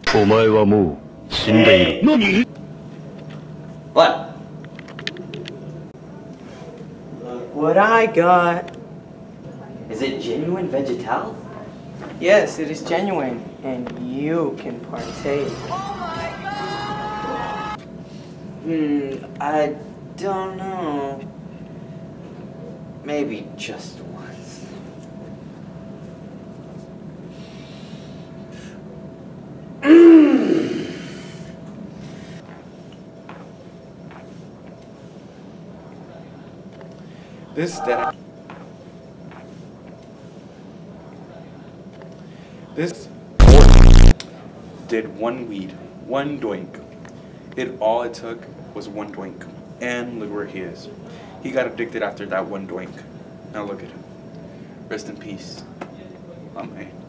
お前はもう死んでいる。何? What? Look what I got. Is it genuine vegetal? Yes, it is genuine, and you can partake. I don't know. Maybe just once. This did one weed, one doink. All it took was one doink. And look where he is. He got addicted after that one doink. Now look at him. Rest in peace. Oh man.